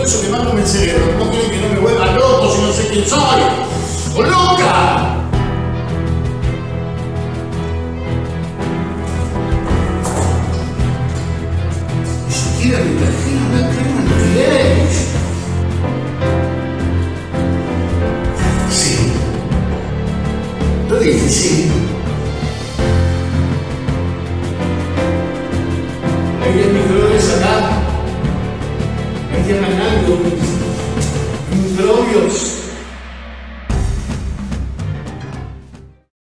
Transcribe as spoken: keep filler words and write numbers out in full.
eso quemándome el cerebro. No quieren que no me vuelva loco si no sé quién soy. ¡O loca! Ni siquiera me trajeron la crema anti-age. Sí. Lo dije, sí. Hay microbios acá. Me llaman algo. Microbios.